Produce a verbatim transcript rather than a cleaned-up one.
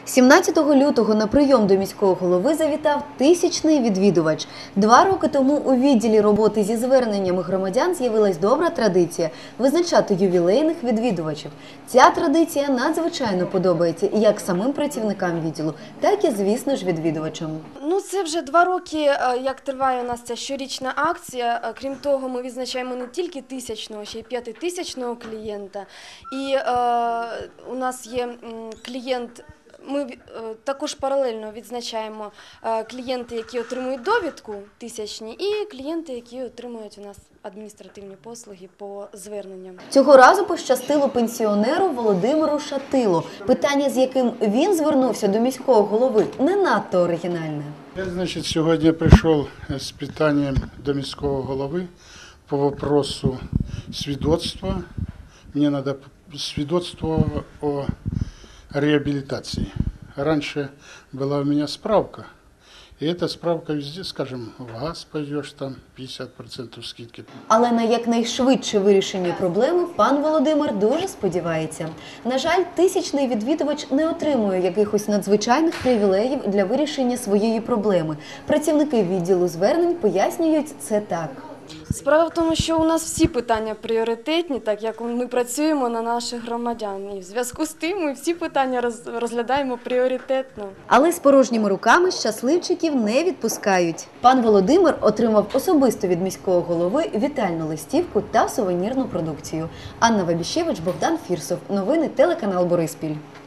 сімнадцятого лютого на прийом до міського голови завітав тисячний відвідувач. Два роки тому у відділі роботи зі зверненнями громадян з'явилась добра традиція – визначати ювілейних відвідувачів. Ця традиція надзвичайно подобається як самим працівникам відділу, так і, звісно ж, відвідувачам. Ну, це вже два роки, як триває у нас ця щорічна акція. Крім того, ми відзначаємо не тільки тисячного, ще й п'ятитисячного клієнта. І е, у нас є клієнт. Ми також паралельно відзначаємо клієнти, які отримують довідку тисячні, і клієнти, які отримують у нас адміністративні послуги по зверненням. Цього разу пощастило пенсіонеру Володимиру Шатило. Питання, з яким він звернувся до міського голови, не надто оригінальне. Я, значить, сьогодні прийшов з питанням до міського голови по вопросу свідоцтва. Мені треба свідоцтво о реабилитации. Раньше была у меня справка, и эта справка везде, скажем, в ГАЗ пойдешь, там п'ятдесят відсотків скидки. Але на якнайшвидше вирішення проблеми пан Володимир дуже сподівається. На жаль, тисячний відвідувач не отримує якихось надзвичайних привілеїв для вирішення своєї проблеми. Працівники відділу звернень пояснюють це так. Справа в тому, що у нас всі питання пріоритетні, так як ми працюємо на наших громадян. І в зв'язку з тим ми всі питання розглядаємо пріоритетно. Але з порожніми руками щасливчиків не відпускають. Пан Володимир отримав особисто від міського голови вітальну листівку та сувенірну продукцію. Анна Вабіщевич, Богдан Фірсов. Новини телеканал Бориспіль.